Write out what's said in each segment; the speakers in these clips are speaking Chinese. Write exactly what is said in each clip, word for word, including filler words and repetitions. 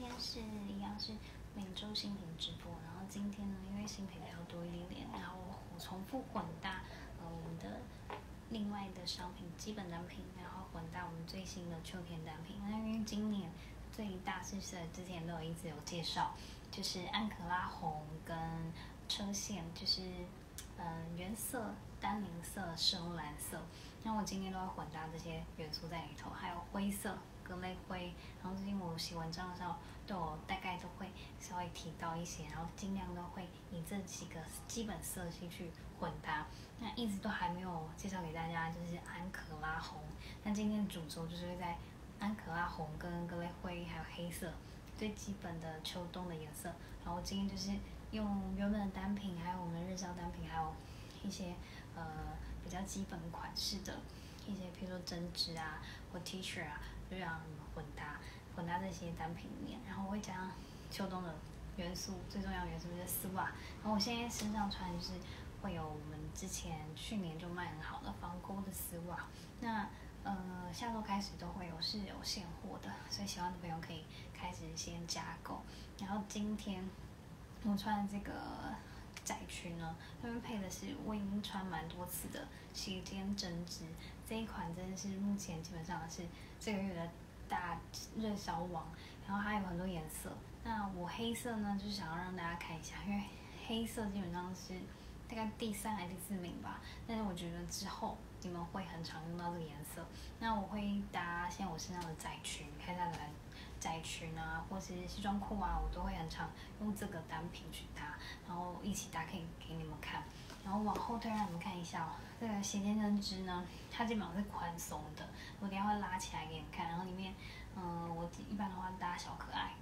天是一样是每周新品直播，然后今天呢，因为新品比较多一点点，然后我重复混搭呃我们的另外的商品基本单品，然后混搭我们最新的秋天单品。那因为今年最大是是之前都有一直有介绍，就是安可拉红跟车线，就是嗯、呃、原色、丹宁色、深蓝色。那我今天都会混搭这些元素在里头，还有灰色。格类灰，然后最近我写文章的时候，都有大概都会稍微提到一些，然后尽量都会以这几个基本色系去混搭。那一直都还没有介绍给大家，就是安可拉红。那今天的主轴就是会在安可拉红跟格类灰还有黑色最基本的秋冬的颜色。然后今天就是用原本的单品，还有我们的日销单品，还有一些呃比较基本款式的一些，譬如说针织啊或 T 恤啊。就让你们混搭，混搭这些单品里面，然后我会加上秋冬的元素，最重要的元素就是丝袜。然后我现在身上穿就是会有我们之前去年就卖很好的防勾的丝袜。那呃下周开始都会有是有现货的，所以喜欢的朋友可以开始先加购。然后今天我穿的这个窄裙呢，他们配的是我已经穿蛮多次的斜肩针织，这一款真的是目前基本上是这个月的大热销王，然后它有很多颜色。那我黑色呢，就是想要让大家看一下，因为黑色基本上是大概第三还是第四名吧，但是我觉得之后你们会很常用到这个颜色。那我会搭现在我身上的窄裙，看下来窄裙啊，或是西装裤啊，我都会很常用这个单品去搭，然后一起搭可以给你们看。然后往后退让你们看一下哦，这个斜肩针织呢，它基本上是宽松的，我等一下会拉起来给你们看。然后里面，嗯、呃，我一般的话搭小可爱。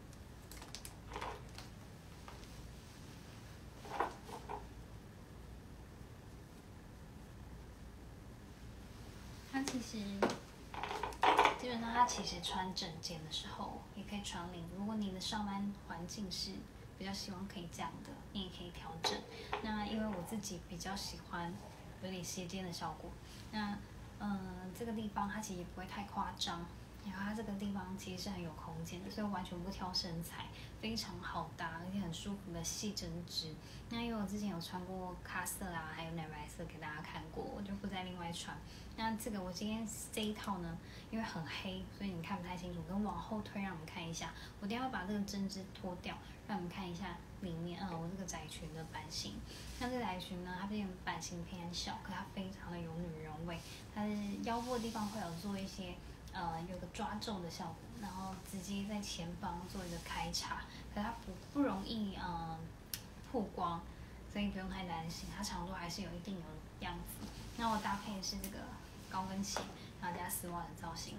它其实基本上它其实穿整件的时候也可以穿领，如果你的上班环境是比较希望可以这样的，你也可以调整。那因为我自己比较喜欢有点斜肩的效果，那嗯、呃、这个地方它其实也不会太夸张，然后它这个地方其实是很有空间的，所以完全不挑身材，非常好搭，而且很舒服的细针织。那因为我之前有穿过咖色啊，还有奶白色给大家看过，我就不再另外穿。那这个我今天这一套呢，因为很黑，所以你看不太清楚，跟往后推让我们看一下。我等一下会把这个针织脱掉，让你们看一下里面，嗯，我这个窄裙的版型。那这个窄裙呢，它这个版型偏小，可它非常的有女人味。它是腰部的地方会有做一些，呃，有个抓皱的效果，然后直接在前方做一个开叉，可它不不容易，嗯、呃，曝光，所以不用太担心，它长度还是有一定的样子。那我搭配的是这个高跟鞋，然后加丝袜的造型。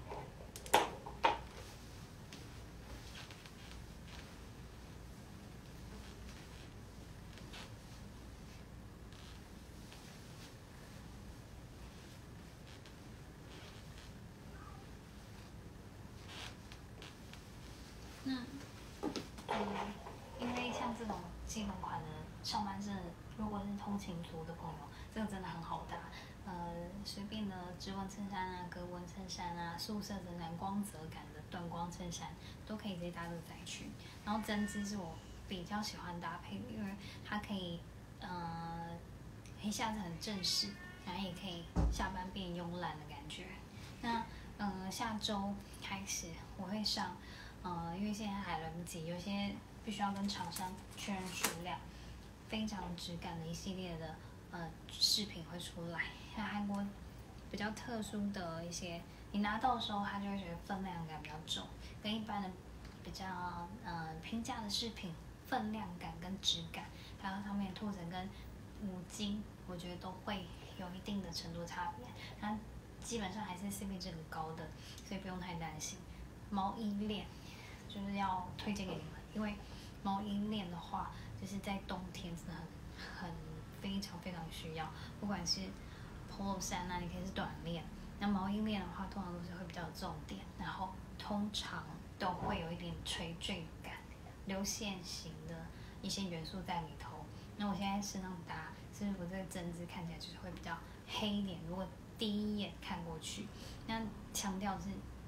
那，嗯，因为像这种基本款的上半身，如果是通勤族的朋友，这个真的很好搭。呃，随便的织纹衬衫啊、格纹衬衫啊、素色衬衫、光泽感的缎光衬衫，都可以直接搭这个窄裙。然后针织是我比较喜欢搭配的，因为它可以，呃，一下子很正式，然后也可以下班变慵懒的感觉。那，呃，下周开始我会上。呃，因为现在还来不及，有些必须要跟厂商确认数量，非常质感的一系列的呃饰品会出来。像韩国比较特殊的一些，你拿到的时候，它就会觉得分量感比较重，跟一般的比较呃平价的饰品分量感跟质感，还有上面的兔层跟五金，我觉得都会有一定的程度差别。它基本上还是 C P 值很高的，所以不用太担心。毛衣链。就是要推荐给你们，因为毛衣链的话，就是在冬天真的很很非常非常需要，不管是 polo 衫啊，你可以是短链，那毛衣链的话，通常都是会比较有重点，然后通常都会有一点垂坠感、流线型的一些元素在里头。那我现在身上搭，是我这个针织看起来就是会比较黑一点，如果第一眼看过去，那强调是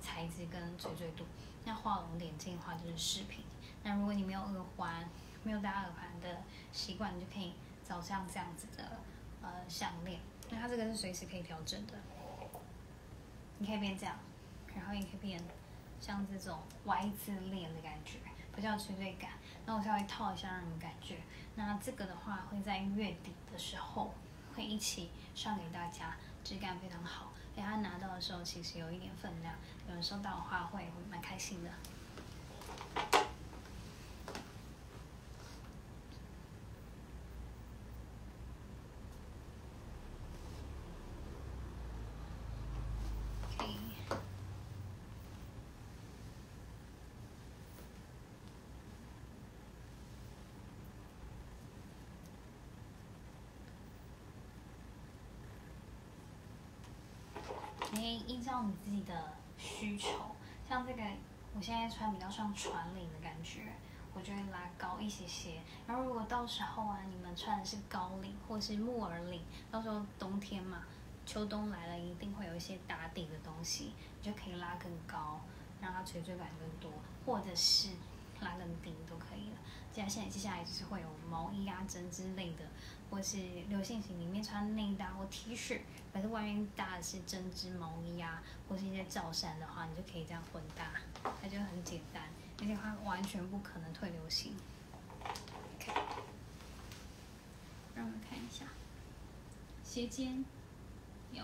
材质跟垂坠度。那画龙点睛的话就是饰品。那如果你没有耳环，没有戴耳环的习惯，你就可以找像这样子的呃项链。那它这个是随时可以调整的，你可以变这样，然后也可以变像这种 Y 字链的感觉，比较有垂坠感。那我稍微套一下让你们感觉。那这个的话会在月底的时候会一起上给大家，质感非常好。给他拿到的时候其实有一点分量，有人收到的话会蛮开心的。你可以依照你自己的需求，像这个我现在穿比较像船领的感觉，我就会拉高一些些。然后如果到时候啊，你们穿的是高领或是木耳领，到时候冬天嘛，秋冬来了一定会有一些打底的东西，你就可以拉更高，让它垂坠感更多，或者是拉更低都可以了。接下来接下来就是会有毛衣啊、针之类的，或是流线型里面穿内搭或 T 恤，可是外面搭的是针织毛衣啊，或是一些罩衫的话，你就可以这样混搭，它就很简单，而且它完全不可能退流行。OK， 让我们看一下，斜肩也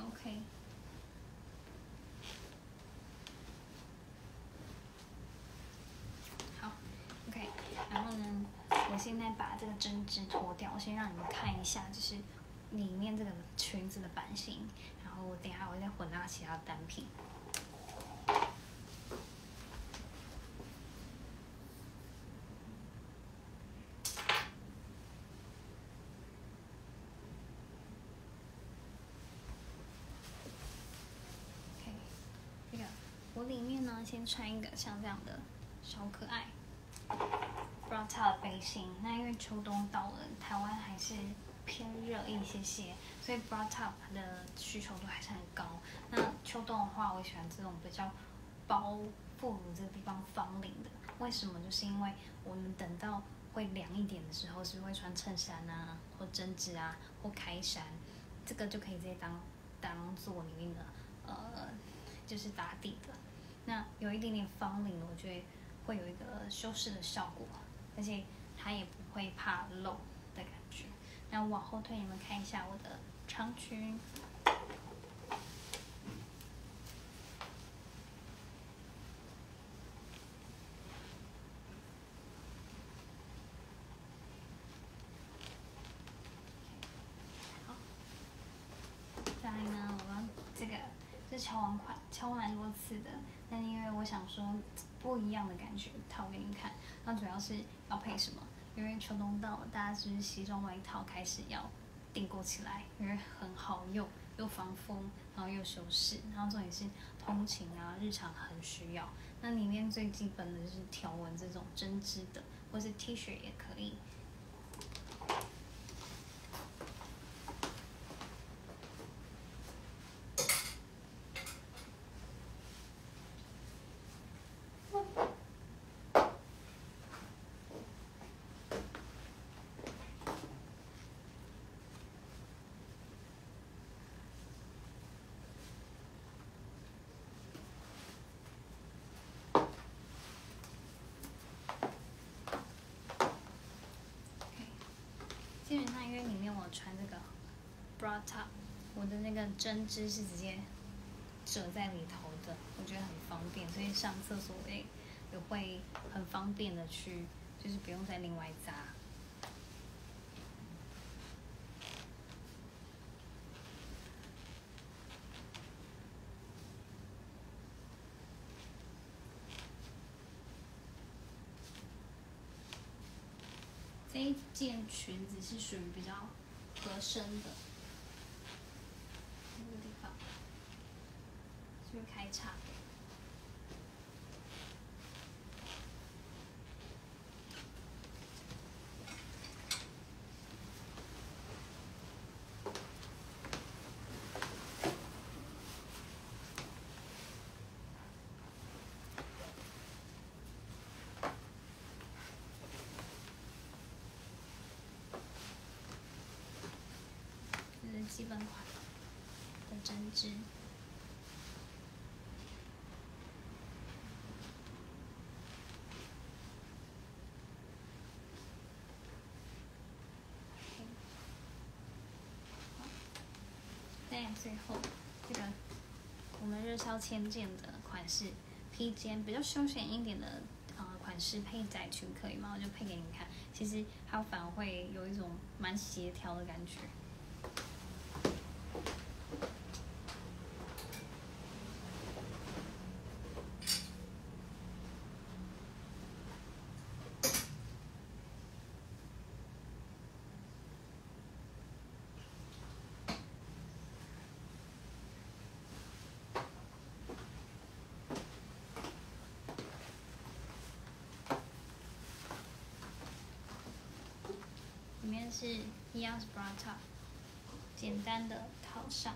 OK。OK， 然后呢，我现在把这个针织脱掉，我先让你们看一下，就是里面这个裙子的版型，然后我等一下我再混搭其他单品。OK， 这个我里面呢先穿一个像这样的小可爱。bra top 背心，那因为秋冬到了，台湾还是偏热一些些，所以 bra top 的需求度还是很高。那秋冬的话，我喜欢这种比较包副乳这个地方方领的，为什么？就是因为我们等到会凉一点的时候，是不是会穿衬衫啊，或针织啊，或开衫，这个就可以直接当当做里面的呃，就是打底的。那有一点点方领，我觉得会有一个修饰的效果。而且它也不会怕露的感觉。那往后退，你们看一下我的长裙。好，再来呢，我们这个是敲完款，敲蛮多次的。那因为我想说不一样的感觉，套给你们看。那主要是要配什么？因为秋冬到了，大家就是西装外套开始要订购起来，因为很好用，又防风，然后又修饰，然后重点是通勤啊，日常很需要。那里面最基本的就是条纹这种针织的，或是 T 恤也可以。基本上因为里面我穿这个 bra top， 我的那个针织是直接折在里头的，我觉得很方便，所以上厕所也也会很方便的去，就是不用再另外扎。这一件裙子是属于比较合身的，这个地方是不是开叉？ 基本款的针织。在最后，这个我们热销千件的款式，披肩比较休闲一点的呃款式配窄裙可以吗？我就配给你们看。其实它反而会有一种蛮协调的感觉。里面是一样是 bra top， 简单的套上。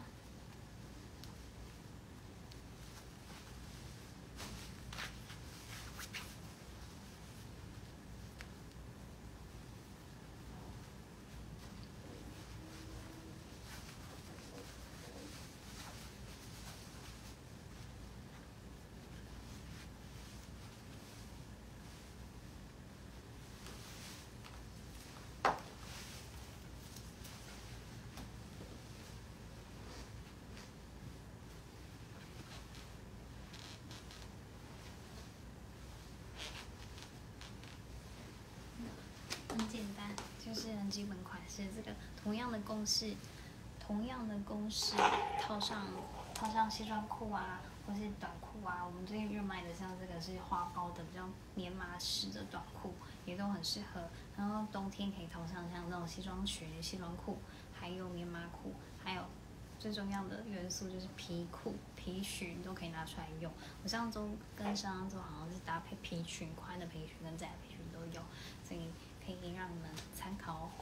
很简单，就是很基本款式。这个同样的公式，同样的公式套上套上西装裤啊，或是短裤啊。我们最近热卖的像这个是花苞的比较棉麻式的短裤，也都很适合。然后冬天可以套上像那种西装裙、西装裤，还有棉麻裤，还有最重要的元素就是皮裤、皮裙都可以拿出来用。我上周跟上周好像是搭配皮裙，宽的皮裙跟窄的皮裙都有，所以可以让你们参考哦。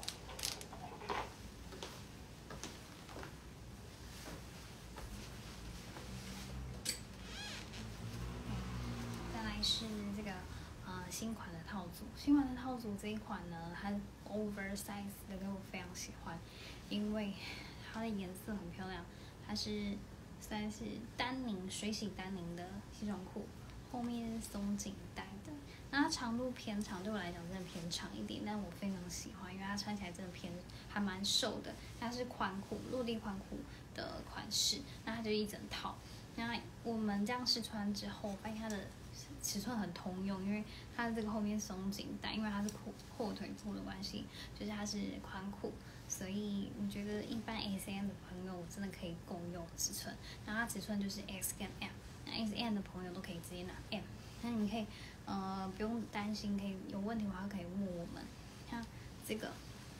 再来是这个呃新款的套组，新款的套组这一款呢，它 oversize 的，我非常喜欢，因为它的颜色很漂亮，它是算是丹宁水洗丹宁的西装裤，后面是松紧带的。那它长度偏长，对我来讲真的偏长一点，但我非常喜欢，因为它穿起来真的偏还蛮瘦的。它是宽裤，落地宽裤的款式，那它就一整套。那我们这样试穿之后，发现它的尺寸很通用，因为它的这个后面松紧带，因为它是阔阔腿裤的关系，就是它是宽裤，所以我觉得一般 S M 的朋友真的可以共用尺寸。那它尺寸就是 S 跟 M， 那 S M 的朋友都可以直接拿 M。那你可以呃不用担心，可以有问题的话可以问我们。像这个，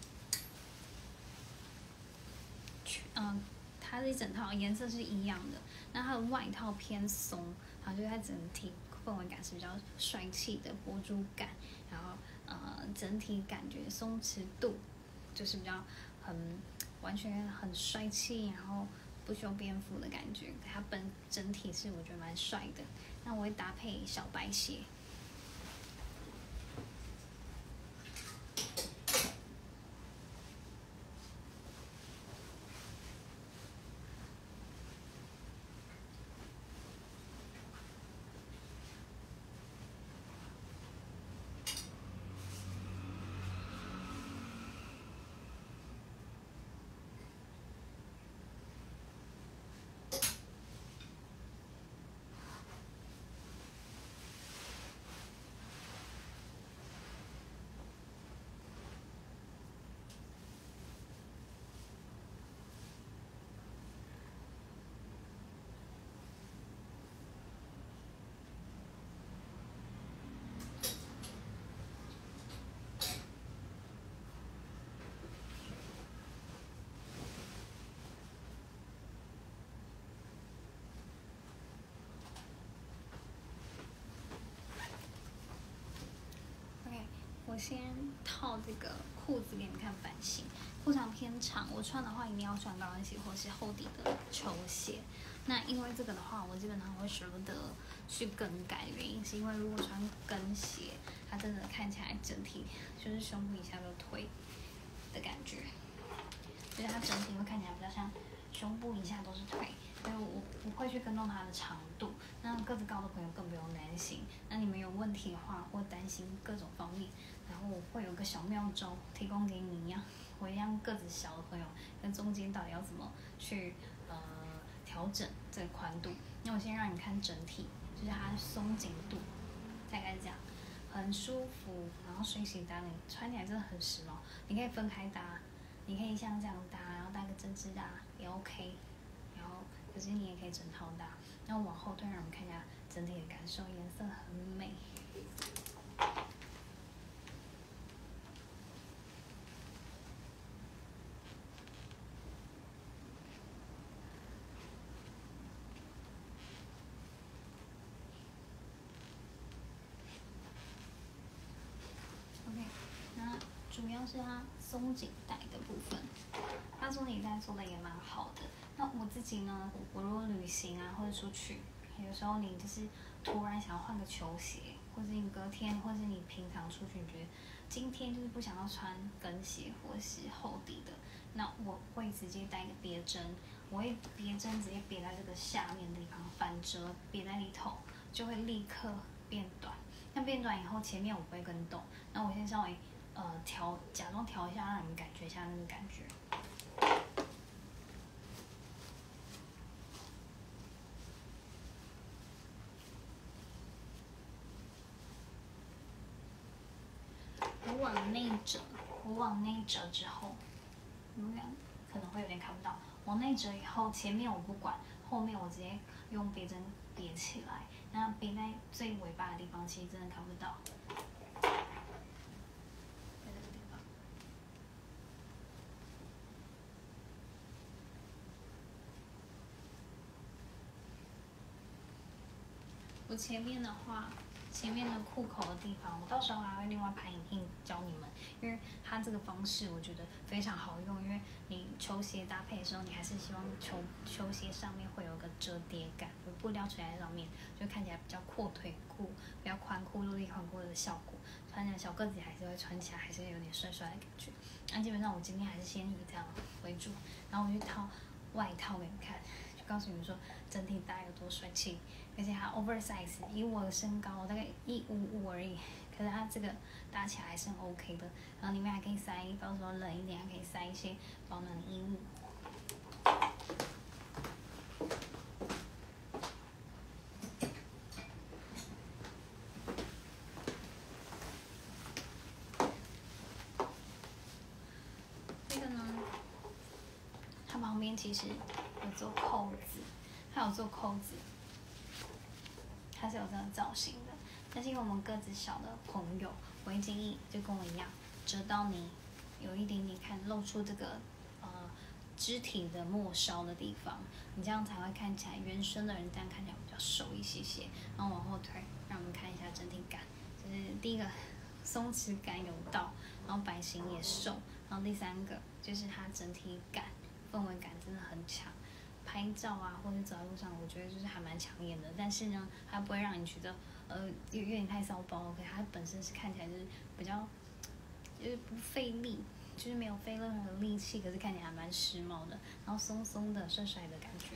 嗯、呃，它是一整套颜色是一样的，那它的外套偏松，然后就是它整体氛围感是比较帅气的博主感，然后呃整体感觉松弛度就是比较很完全很帅气，然后不修边幅的感觉，它本整体是我觉得蛮帅的。那我会搭配小白鞋。我先套这个裤子给你们看版型，裤长偏长，我穿的话一定要穿高跟鞋或是厚底的球鞋。那因为这个的话，我基本上会舍不得去更改的原因，是因为如果穿跟鞋，它真的看起来整体就是胸部以下都推的感觉。 就是它整体会看起来比较像胸部以下都是腿，所以我不会去跟动它的长度。那个子高的朋友更不用担心。那你们有问题的话，或担心各种方面，然后我会有个小妙招提供给你一样，我一样个子小的朋友，跟中间到底要怎么去呃调整这个宽度。那我先让你看整体，就是它松紧度，大概是这样。很舒服，然后水洗搭你穿起来真的很时髦。你可以分开搭，你可以像这样搭，然后搭个针织搭也 OK。然后，可是你也可以整套搭。然后往后退，让我们看一下整体的感受，颜色很美。OK， 那主要是它松紧带的部分，它松紧带做的也蛮好的。那我自己呢，我如果旅行啊，或者出去，有时候你就是突然想要换个球鞋，或者你隔天，或者你平常出去，你觉得今天就是不想要穿跟鞋或是厚底的，那我会直接带一个别针，我会别针直接别在这个下面的地方，反折别在里头，就会立刻变短。那变短以后，前面我不会跟动，那我先稍微呃调，假装调一下，让你们感觉一下那个感觉。我往内折，我往内折之后，你们俩可能会有点看不到。往内折以后，前面我不管，后面我直接用别针别起来。那别在最尾巴的地方，其实真的看不到。在这个地方。我前面的话，前面的裤口的地方，我到时候还会另外拍影片教你们，因为它这个方式我觉得非常好用。因为你球鞋搭配的时候，你还是希望球球鞋上面会有个折叠感，有布料垂在上面，就看起来比较阔腿裤、比较宽裤、落地宽裤的效果。穿起来小个子还是会穿起来还是有点帅帅的感觉。那基本上我今天还是先以这样为主，然后我去套外套给你们看，就告诉你们说整体搭有多帅气。而且它 oversize， 以我的身高大概一五五而已，可是它这个搭起来还是很 OK 的。然后里面还可以塞，到时候冷一点还可以塞一些保暖的衣物。这个呢，它旁边其实有做扣子，它有做扣子。它是有这个造型的，但是因为我们个子小的朋友，我会建议就跟我一样，折到你有一点点看露出这个呃肢体的末梢的地方，你这样才会看起来原生的人这样看起来比较瘦一些些。然后往后推，让我们看一下整体感，就是第一个松弛感有到，然后版型也瘦，然后第三个就是它整体感氛围感真的很强。拍照啊，或者走在路上，我觉得就是还蛮抢眼的。但是呢，它不会让你觉得呃有有点太骚包。OK，它本身是看起来就是比较就是不费力，就是没有费任何力气，可是看起来还蛮时髦的，然后松松的、帅帅的感觉。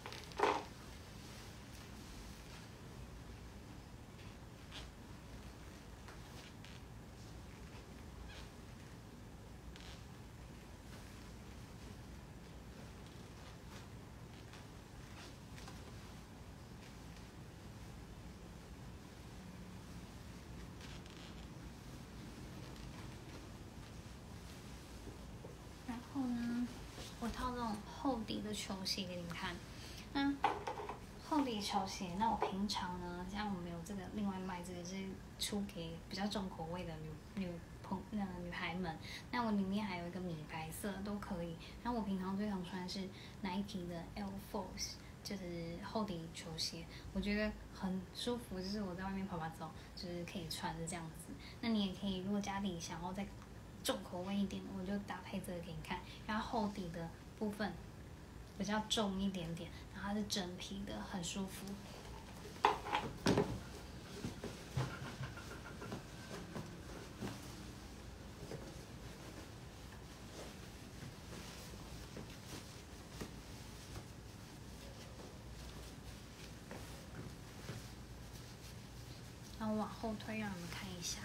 然后呢，我套这种厚底的球鞋给你们看。那厚底球鞋，那我平常呢，像我们有这个另外卖这个是出给比较重口味的女女朋那个女孩们。那我里面还有一个米白色都可以。那我平常最常穿的是 Nike 的 Air Force， 就是厚底球鞋，我觉得很舒服，就是我在外面跑跑走，就是可以穿的这样子。那你也可以，如果家里想要再重口味一点，我就搭配这个给你看。然后厚底的部分比较重一点点，然后它是真皮的，很舒服。 然后往后推，让你们看一下。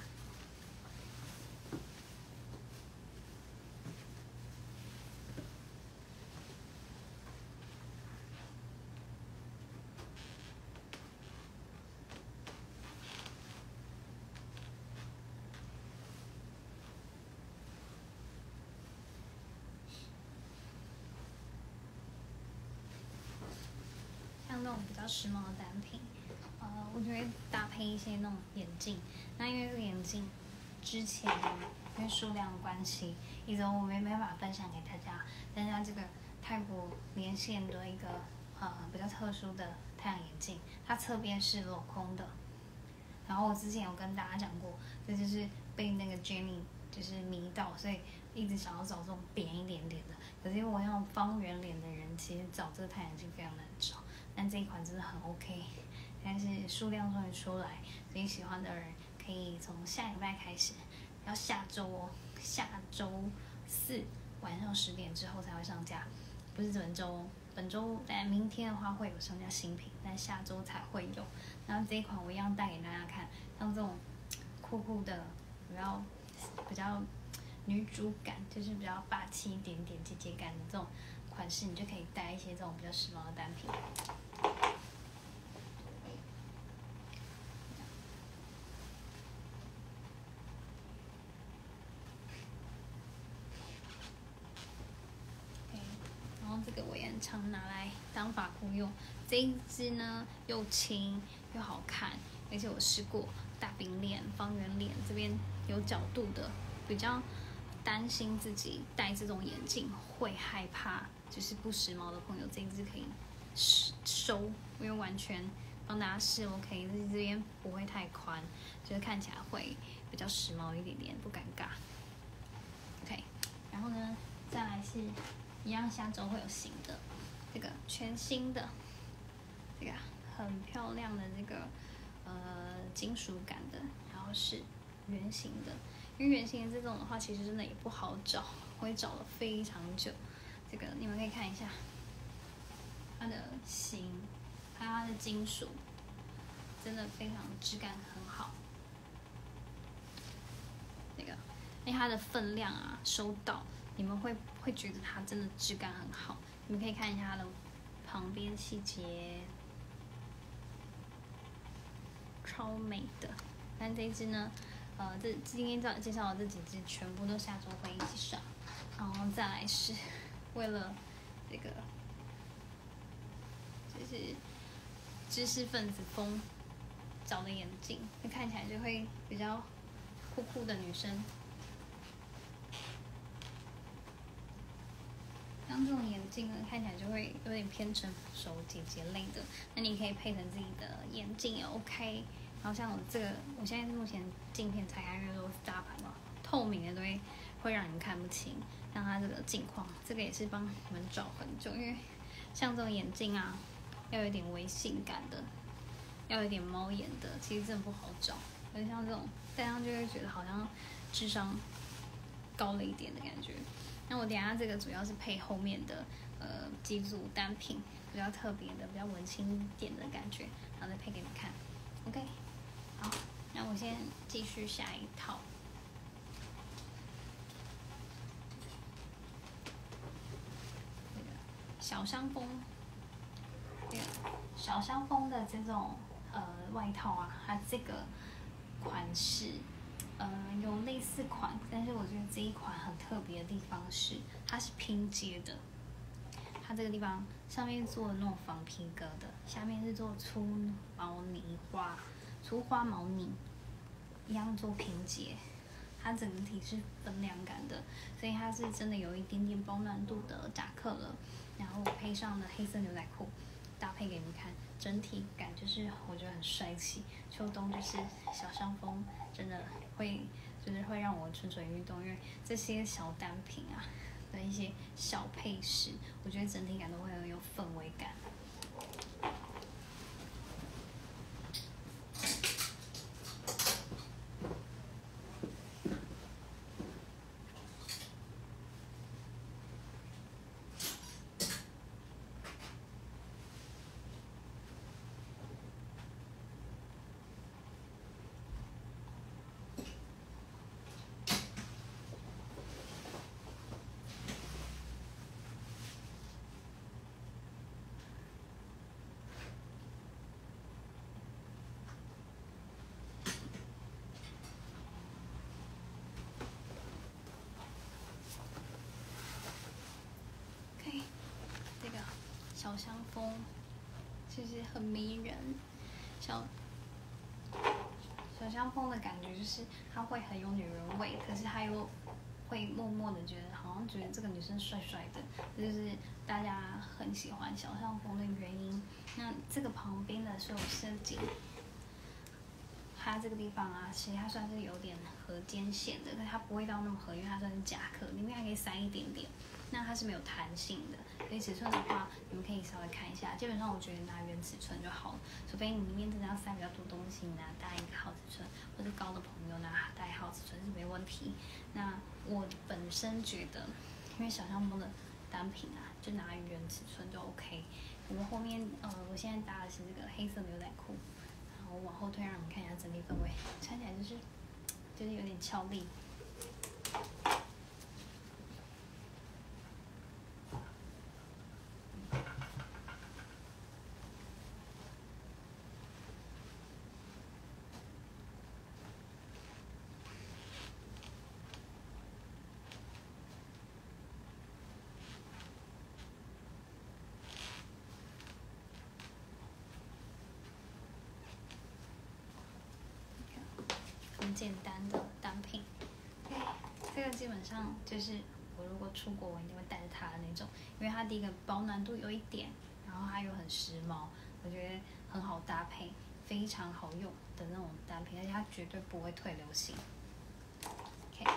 像那种比较时髦的单品，呃，我就会搭配一些那种眼镜。那因为这个眼镜之前因为数量的关系，一直我没没办法分享给大家。但是它这个泰国连线的一个呃比较特殊的太阳眼镜，它侧边是镂空的。然后我之前有跟大家讲过，这就是被那个 Jenny 就是迷到，所以一直想要找这种扁一点点的。可是因为我那种方圆脸的人，其实找这个太阳镜非常难找。但这一款真的很 OK， 但是数量终于出来，所以喜欢的人可以从下礼拜开始，要下周哦，下周四晚上十点之后才会上架，不是本周哦，本周但明天的话会有上架新品，但下周才会有。然后这一款我一样带给大家看，像这种酷酷的，比较比较女主感，就是比较霸气一点点、姐姐感的这种款式，你就可以带一些这种比较时髦的单品。然后这个我也很常拿来当发箍用，这一支呢又轻又好看，而且我试过大饼脸、方圆脸这边有角度的，比较担心自己戴这种眼镜会害怕，就是不时髦的朋友，这一支可以收，因为完全帮大家试 OK， 这边不会太宽，就是看起来会比较时髦一点点，不尴尬。OK， 然后呢，再来是一样，下周会有新的，这个全新的，这个很漂亮的这个呃金属感的，然后是圆形的，因为圆形的这种的话，其实真的也不好找，我也找了非常久。这个你们可以看一下它的型，还有它的金属，真的非常质感很好。那个，因为它的分量啊，收到你们会会觉得它真的质感很好。你们可以看一下它的旁边细节，超美的。但这一支呢，呃，这今天介介绍的这几支全部都下周会一起上。然后再来是为了这个，就是知识分子风找的眼镜，就看起来就会比较酷酷的女生。像这种眼镜呢，看起来就会有点偏成熟姐姐类的，那你可以配成自己的眼镜也 OK。然后像我这个，我现在目前镜片拆开，因为都是大牌嘛，透明的都会会让你们看不清。像它这个镜框，这个也是帮你们找很久，因为像这种眼镜啊，要有点微性感的，要有点猫眼的，其实真的不好找。而像这种戴上就会觉得好像智商高了一点的感觉。那我等一下这个主要是配后面的呃几组单品，比较特别的、比较文青一点的感觉，然后再配给你们看。OK， 好，那我先继续下一套。这个小香风，这个小香风的这种呃外套啊，它这个款式。呃，有类似款，但是我觉得这一款很特别的地方是，它是拼接的。它这个地方上面做那种仿皮革的，下面是做粗毛呢花、粗花毛呢，一样做拼接。它整体是分量感的，所以它是真的有一点点保暖度的夹克了。然后配上了黑色牛仔裤，搭配给你们看，整体感就是我觉得很帅气。秋冬就是小香风，真的会就是会让我蠢蠢欲动，因为这些小单品啊的一些小配饰，我觉得整体感都会很有氛围感。 风其实很迷人，小小香风的感觉就是它会很有女人味，可是它又会默默的觉得好像觉得这个女生帅帅的，这就是大家很喜欢小香风的原因。那这个旁边的所有设计，它这个地方啊，其实它算是有点合肩线的，但它不会到那么合，因为它算是夹克，里面还可以塞一点点。那它是没有弹性的，所以尺寸的话，你们可以稍微看一下。基本上我觉得拿原尺寸就好了，除非你里面真的要塞比较多东西，拿大一个号尺寸，或者高的朋友拿大一号尺寸是没问题。那我本身觉得，因为小香风的单品啊，就拿原尺寸就 OK。我们后面呃，我现在搭的是这个黑色牛仔裤，然后往后推让你们看一下整体氛围，穿起来就是就是有点俏丽。很简单的单品，这个基本上就是我如果出国，我一定会带着它的那种，因为它第一个保暖度有一点，然后它又很时髦，我觉得很好搭配，非常好用的那种单品，而且它绝对不会退流行。OK，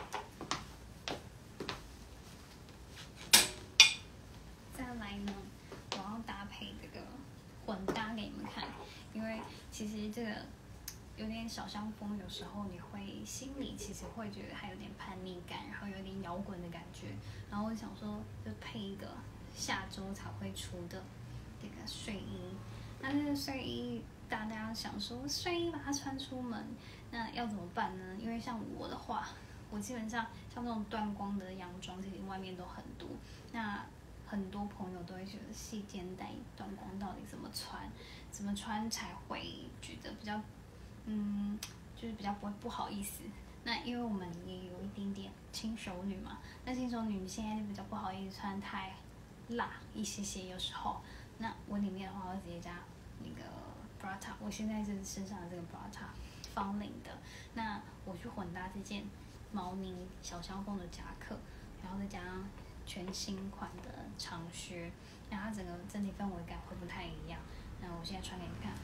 再来呢，我要搭配这个混搭给你们看，因为其实这个。有点小香风，有时候你会心里其实会觉得还有点叛逆感，然后有点摇滚的感觉。然后我想说，就配一个下周才会出的这个睡衣。那这个睡衣，大家想说睡衣把它穿出门，那要怎么办呢？因为像我的话，我基本上像这种断光的洋装，其实外面都很多。那很多朋友都会觉得细肩带断光到底怎么穿，怎么穿才会觉得比较。嗯，就是比较不会不好意思。那因为我们也有一点点轻熟女嘛，那轻熟女现在就比较不好意思穿太辣一些些，有时候。那我里面的话，我直接加那个 bra top， 我现在是身上的这个 bra top， 方领的。那我去混搭这件毛呢小香风的夹克，然后再加上全新款的长靴，那它整个整体氛围感会不太一样。那我现在穿给你看。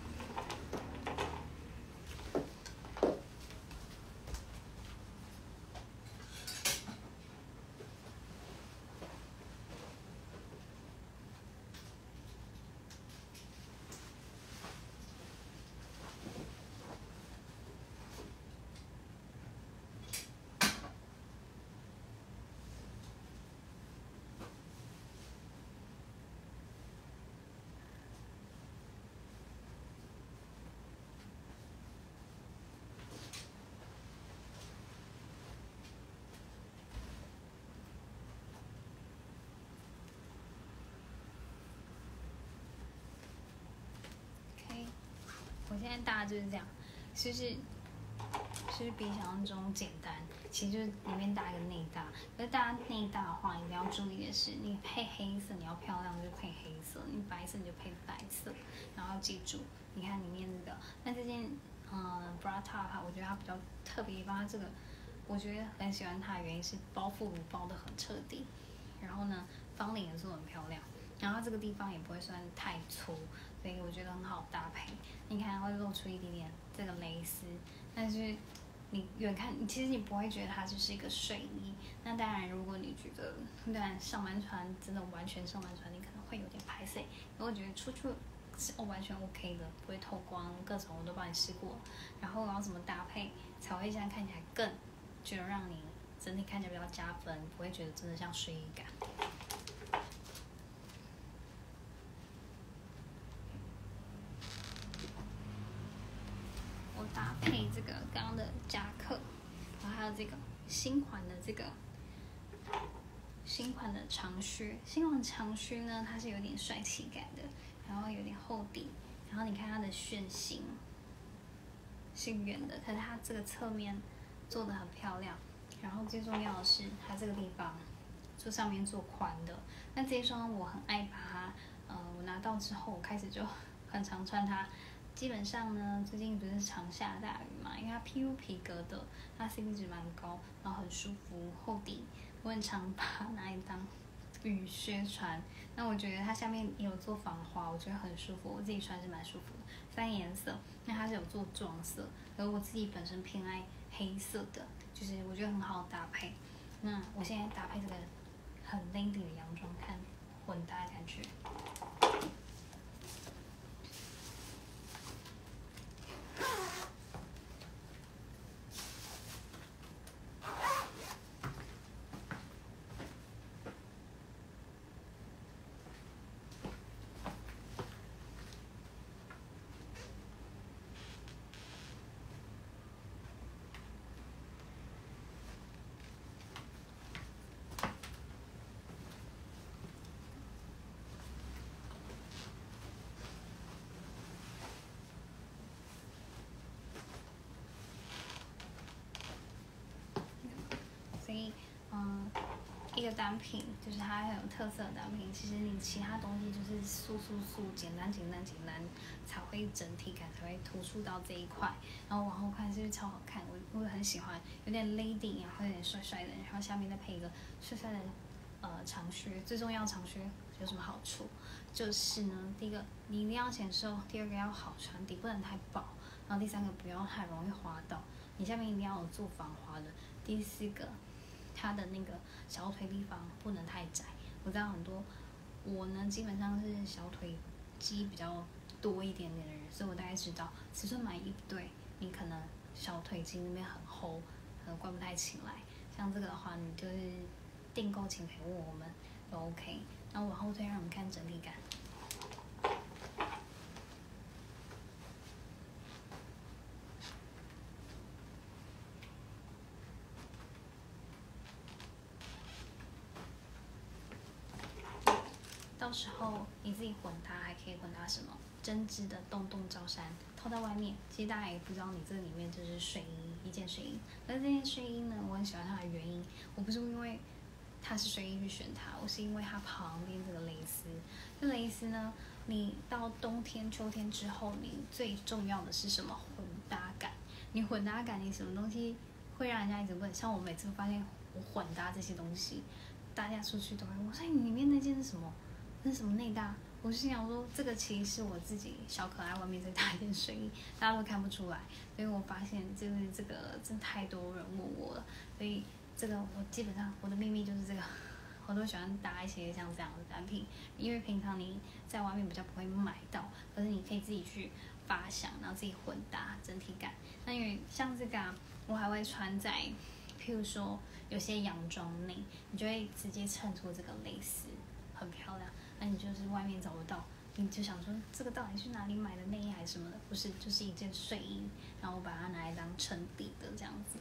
我现在搭的就是这样，就是就是比想象中简单。其实就是里面搭一个内搭，可是搭内搭的话，一定要注意的是，你配黑色，你要漂亮就配黑色；你白色你就配白色。然后记住，你看里面这个，那这件嗯 bra top 哈，我觉得它比较特别，帮它这个，我觉得很喜欢它的原因是包覆乳包的很彻底，然后呢，方领也做得很漂亮。然后它这个地方也不会算太粗，所以我觉得很好搭配。你看会露出一点点这个蕾丝，但是你远看，其实你不会觉得它就是一个睡衣。那当然，如果你觉得当然上班穿真的完全上班穿，你可能会有点排斥。我觉得出去是哦完全 OK 的，不会透光，各种我都帮你试过。然后我要怎么搭配才会这样看起来更，觉得让你整体看起来比较加分，不会觉得真的像睡衣感。搭配这个刚刚的夹克，然后还有这个新款的这个新款的长靴。新款长靴呢，它是有点帅气感的，然后有点厚底，然后你看它的楦型是圆的，可是它这个侧面做的很漂亮。然后最重要的是，它这个地方就上面做宽的。那这一双我很爱把它呃，我拿到之后，我开始就很常穿它。基本上呢，最近不是常下大雨嘛，因为它 P U 皮革的，它 C P 值蛮高，然后很舒服，厚底。我很常把它拿来当雨靴穿。那我觉得它下面也有做防滑，我觉得很舒服，我自己穿是蛮舒服的。三颜色，那它是有做撞色，而我自己本身偏爱黑色的，就是我觉得很好搭配。那我现在搭配这个很 lady 的洋装，看混搭的感觉。所以，嗯，一个单品就是它很有特色的单品，其实你其他东西就是素素素，简单简单简单，才会整体感才会突出到这一块。然后往后看是不是超好看？我我很喜欢，有点 lady，然后有点帅帅的，然后下面再配一个帅帅的呃长靴。最重要，长靴有什么好处？就是呢，第一个你一定要显瘦，第二个要好穿，底不能太薄，然后第三个不要太容易滑倒，你下面一定要有做防滑的。第四个，它的那个小腿地方不能太窄。我知道很多，我呢基本上是小腿肌比较多一点点的人，所以我大概知道尺寸买一对，你可能小腿肌那边很厚，可能关不太起来。像这个的话，你就是订购前可以问我们都 OK。然后往后推，让我们看整体感。到时候你自己混搭，还可以混搭什么针织的洞洞罩衫套在外面。其实大家也不知道你这里面就是睡衣，一件睡衣。而这件睡衣呢，我很喜欢它的原因，我不是因为它是睡衣去选它，我是因为它旁边这个蕾丝。这蕾丝呢，你到冬天、秋天之后，你最重要的是什么？混搭感。你混搭感，你什么东西会让人家一直问？像我每次发现我混搭这些东西，大家出去都会问：哎，你里面那件是什么？那是什么内搭？我就心想说，这个其实是我自己小可爱外面再搭一件睡衣，大家都看不出来。所以我发现就是这个真太多人问我了，所以这个我基本上我的秘密就是这个，我都喜欢搭一些像这样的单品，因为平常你在外面比较不会买到，可是你可以自己去发想，然后自己混搭整体感。那因为像这个啊，我还会穿在，譬如说有些洋装内，你就会直接衬出这个蕾丝，很漂亮。那你就是外面找不到，你就想说这个到底是哪里买的内衣还是什么的？不是，就是一件睡衣，然后我把它拿来当衬底的这样子。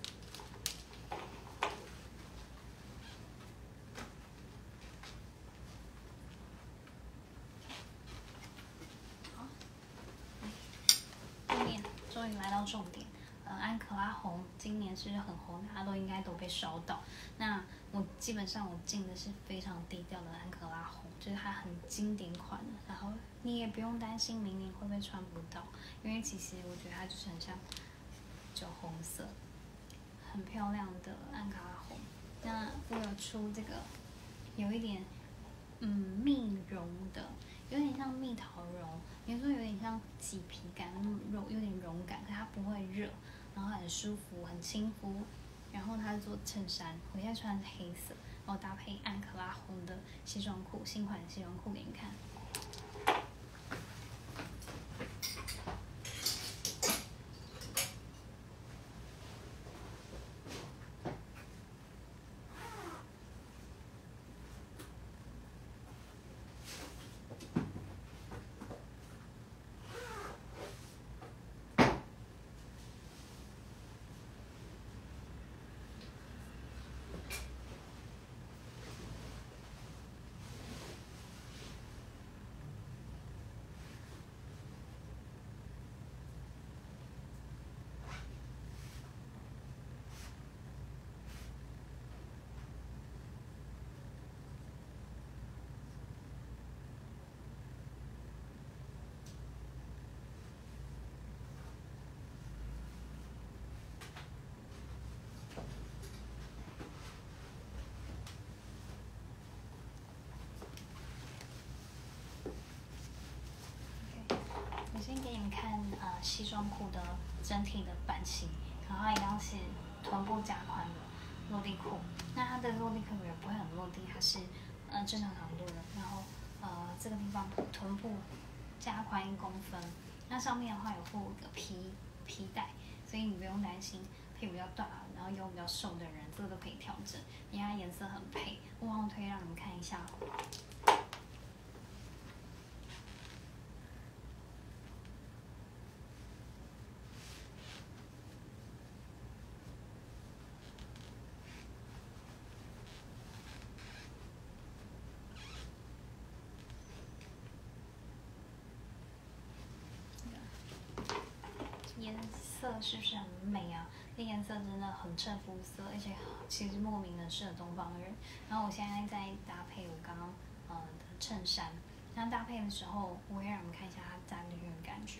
好，后面终于来到重点。呃，安可拉红今年是很红，大家都应该都被烧到。那我基本上我进的是非常低调的安可拉红，就是它很经典款的，然后你也不用担心明年会不会穿不到，因为其实我觉得它就是很像酒红色，很漂亮的安可拉红。那我有出这个有一点嗯蜜绒的，有点像蜜桃绒，你说有点像麂皮感，柔有点绒感，可它不会热，然后很舒服，很亲肤。然后它是做衬衫，我现在穿的是黑色，然后搭配安可拉红的西装裤，新款的西装裤给你看。 先给你们看呃西装裤的整体的版型，然后它一样是臀部加宽的落地裤。那它的落地裤也不会很落地，它是呃正常长度的。然后呃这个地方臀部加宽一公分。那上面的话有附一个皮皮带，所以你不用担心屁股比较大，然后腰比较瘦的人，这个都可以调整。因为它颜色很配，我往后推让你们看一下。颜色是不是很美啊？这颜色真的很衬肤色，而且其实莫名的适合东方人。然后我现在在搭配我刚刚呃的衬衫，那搭配的时候，我会让你们看一下它站立的感觉。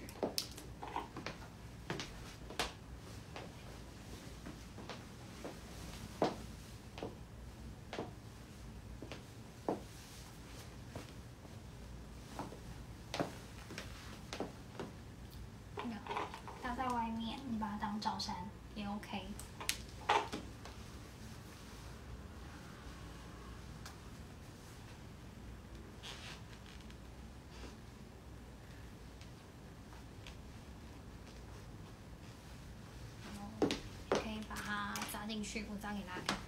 搭在外面，你把它当罩衫也 OK。可以把它扎进去，我扎给大家看。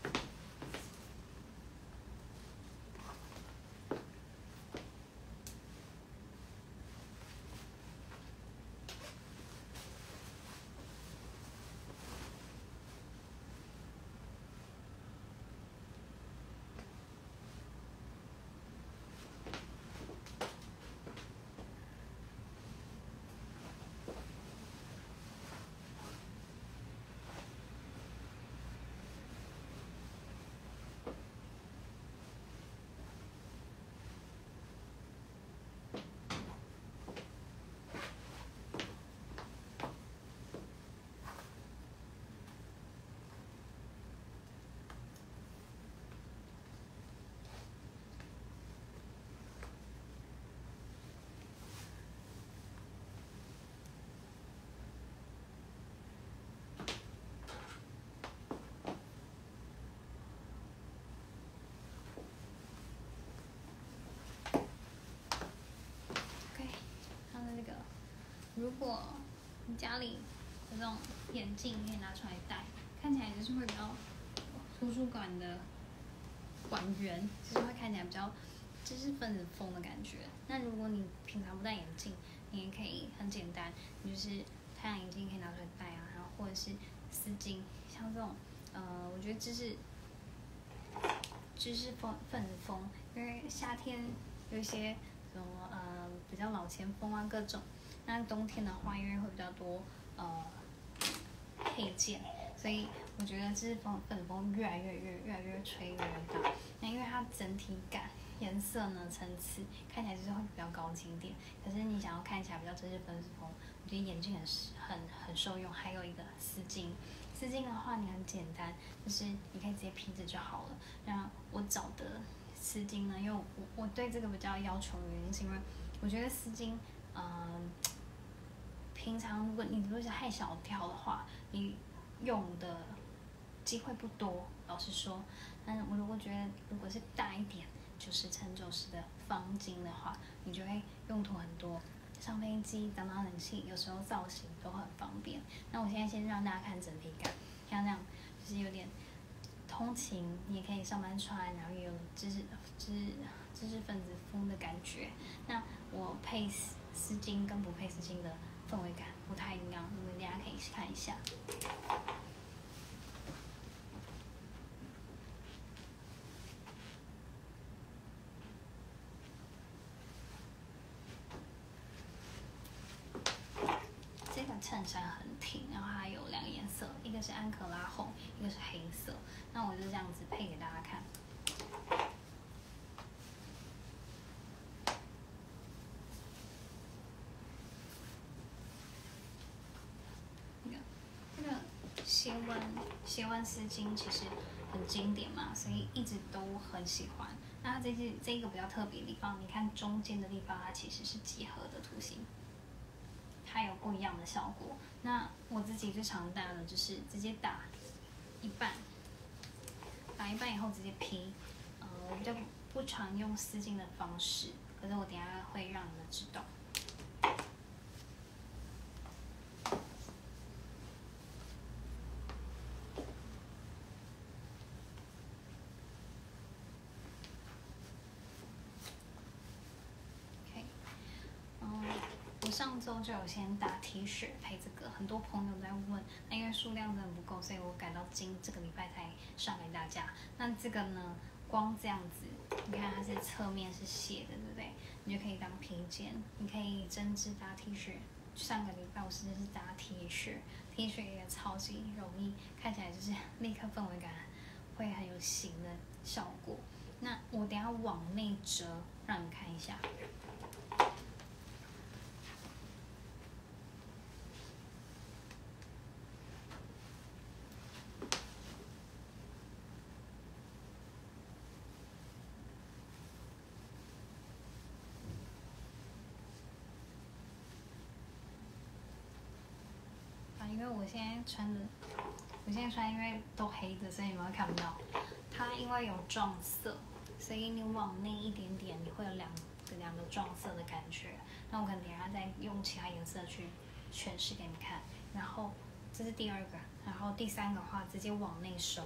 如果你家里有这种眼镜，可以拿出来戴，看起来就是会比较图书馆的馆员，就是会看起来比较知识分子风的感觉。那如果你平常不戴眼镜，你也可以很简单，你就是太阳眼镜可以拿出来戴啊，然后或者是丝巾，像这种呃，我觉得知识知识分分子风，因为夏天有一些什么呃比较老前锋啊各种。那冬天的话，因为会比较多呃配件，所以我觉得这是风粉风越来越越越来越吹越来越大。那因为它整体感、颜色呢、层次看起来就是会比较高级一点。可是你想要看起来比较知识分子风，我觉得眼镜很很很受用。还有一个丝巾，丝巾的话你很简单，就是你可以直接披着就好了。那我找的丝巾呢，因为我我对这个比较要求的原因是因为我觉得丝巾。嗯，平常如果你如果是太小条的话，你用的机会不多，老实说。但是我如果觉得如果是大一点，就是称重式的方巾的话，你就会用途很多。上飞机、打打冷气，有时候造型都很方便。那我现在先让大家看整体感，像那样就是有点通勤，你也可以上班穿，然后也有知识知知识分子风的感觉。那我配丝巾跟不配丝巾的氛围感不太一样，你们大家可以看一下。这个衬衫很挺，然后它有两个颜色，一个是安可拉红，一个是黑色。那我就这样子配给大家看。斜纹斜纹丝巾其实很经典嘛，所以一直都很喜欢。那它这件这个比较特别的地方，你看中间的地方，它其实是几何的图形。 它有不一样的效果。那我自己最常打的就是直接打一半，打一半以后直接披。呃，我比较不常用丝巾的方式，可是我等一下会让你们知道。上周就有先打 T 恤配这个，很多朋友在问，那因为数量真的不够，所以我改到今这个礼拜才上给大家。那这个呢，光这样子，你看它是侧面是斜的，对不对？你就可以当披肩，你可以针织搭 T 恤。上个礼拜我实际是搭 T 恤 ，T 恤也超级容易，看起来就是立刻氛围感会很有型的效果。那我等一下往内折，让你看一下。因为我现在穿的，我现在穿因为都黑的，所以你们会看不到。它因为有撞色，所以你往内一点点，你会有两个两个撞色的感觉。那我可能等一下再用其他颜色去诠释给你看。然后这是第二个，然后第三个的话直接往内收。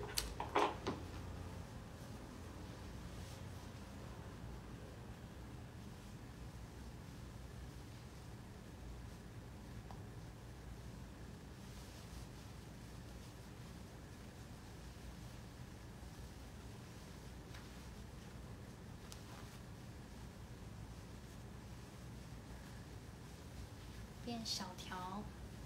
变小条，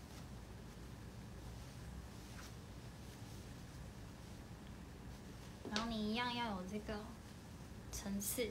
然后你一样要有这个层次，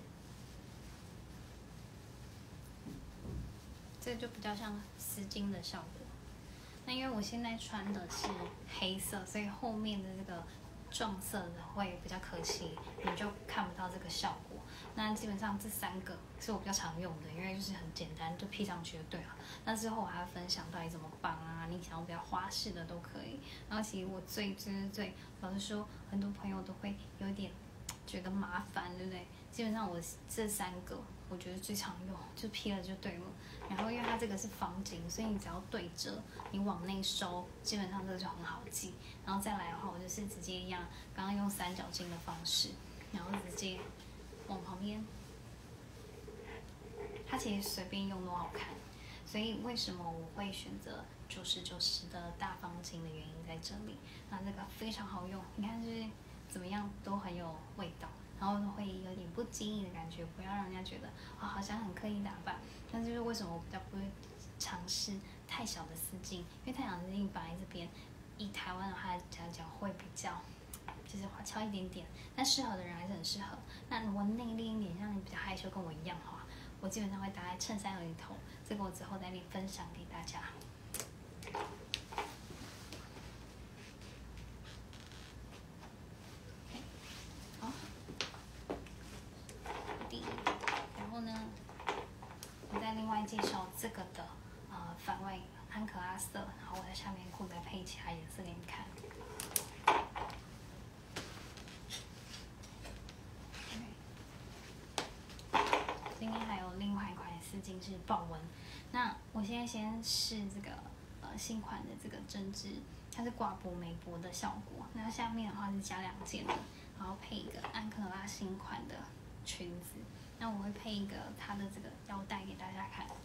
这个就比较像丝巾的效果。那因为我现在穿的是黑色，所以后面的这个撞色的会比较可惜，你就看不到这个效果。那基本上这三个是我比较常用的，因为就是很简单，就披上去就对了。那之后我还要分享到底怎么绑啊，你想要比较花式的都可以。然后其实我最最最，老实说，很多朋友都会有点觉得麻烦，对不对？基本上我这三个我觉得最常用，就披了就对了。然后因为它这个是方巾，所以你只要对折，你往内收，基本上这个就很好记。然后再来的话，我就是直接一样，刚刚用三角巾的方式，然后直接往旁边，它其实随便用都好看。所以为什么我会选择九十九十的大方巾的原因在这里。那这个非常好用，你看就是怎么样都很有味道。然后会有点不经意的感觉，不要让人家觉得啊、哦、好像很刻意打扮。但是就是为什么我比较不会尝试太小的丝巾，因为太小的丝巾摆在这边，以台湾的话来讲会比较就是敲一点点，但适合的人还是很适合。那如果内敛一点，像你比较害羞跟我一样的话，我基本上会搭在衬衫里头，这个我之后再分享给大家。介绍这个的呃反外安可拉色，然后我在下面裤再配其他颜色给你看。今天还有另外一款丝巾是豹纹，那我现在先试这个呃新款的这个针织，它是挂薄美薄的效果。那下面的话是加两件的，然后配一个安可拉新款的裙子。那我会配一个它的这个腰带给大家看。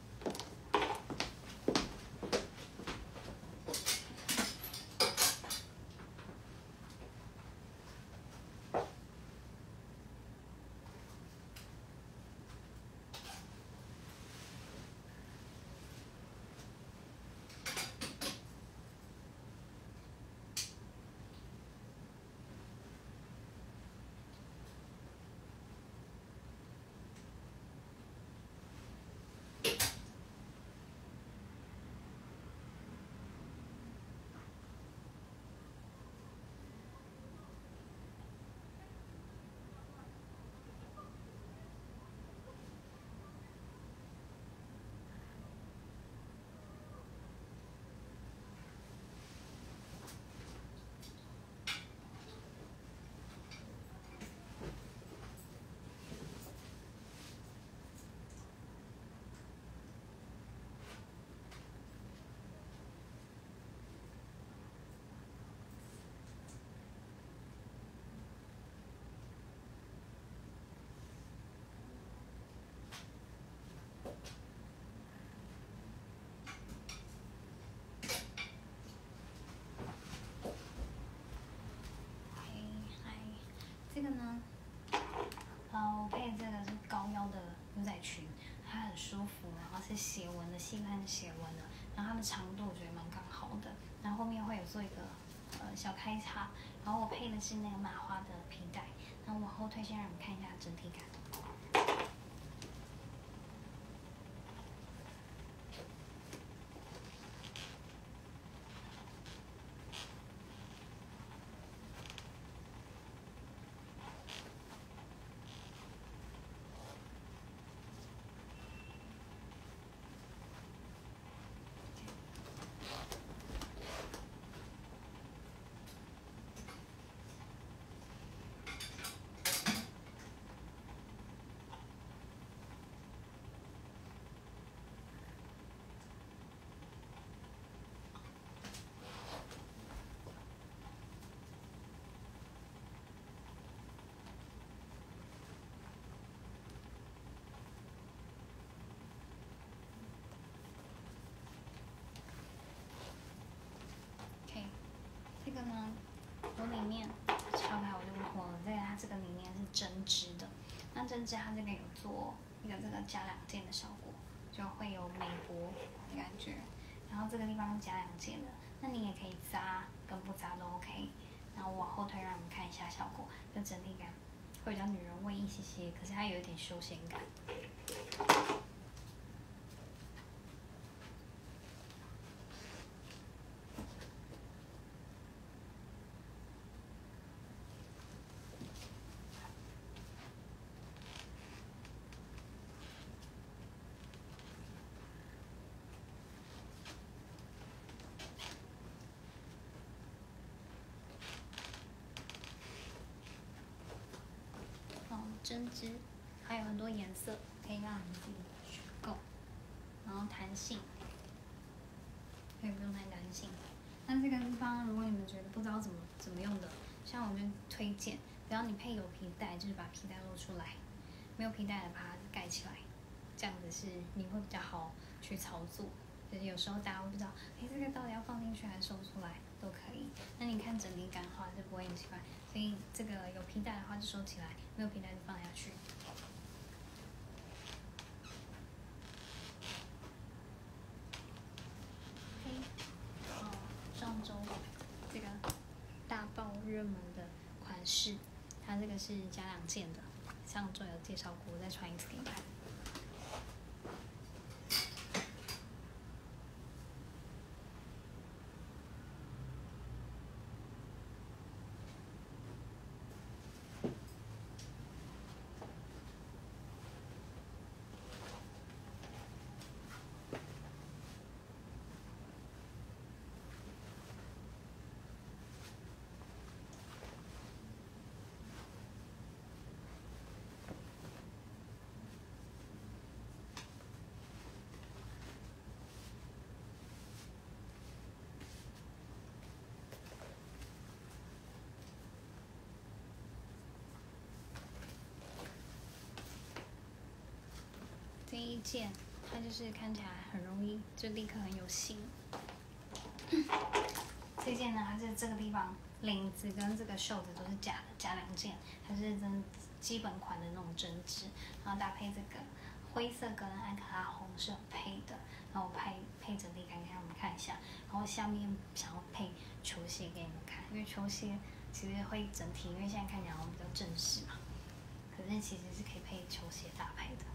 舒服，然后是斜纹的，细看斜纹的，然后它的长度我觉得蛮刚好的，然后后面会有做一个呃小开叉，然后我配的是那个麻花的皮带，然后往后退，先让你们看一下整体感。这个呢，我里面敲开我就不脱了。这个它这个里面是针织的，那针织它这个有做一个这个加两件的效果，就会有美薄的感觉。然后这个地方是加两件的，那你也可以扎跟不扎都 OK。然后我往后推让你们看一下效果，就整体感会比较女人味一些些，可是它有一点休闲感。针织还有很多颜色，可以让你自己选购。然后弹性，可以不用太担心。那这个地方，如果你们觉得不知道怎么怎么用的，像我就推荐，只要你配有皮带，就是把皮带露出来；没有皮带的把它盖起来，这样子是你会比较好去操作。就是有时候大家会不知道，哎，这个到底要放进去还是收出来都可以。那你看整体感的话就不会很奇怪，所以这个有皮带的话就收起来，没有皮带就放下去。OK， 好，上周这个大爆热门的款式，它这个是加两件的，上周有介绍过，我再穿一次给你看。这一件，它就是看起来很容易，就立刻很有型。这件呢，它是这个地方领子跟这个袖子都是假的，加两件，它是真基本款的那种针织，然后搭配这个灰色跟安卡拉红是很配的，然后我配配整体感给你们看一下，然后下面想要配球鞋给你们看，因为球鞋其实会整体，因为现在看起来好像比较正式嘛，可是其实是可以配球鞋搭配的。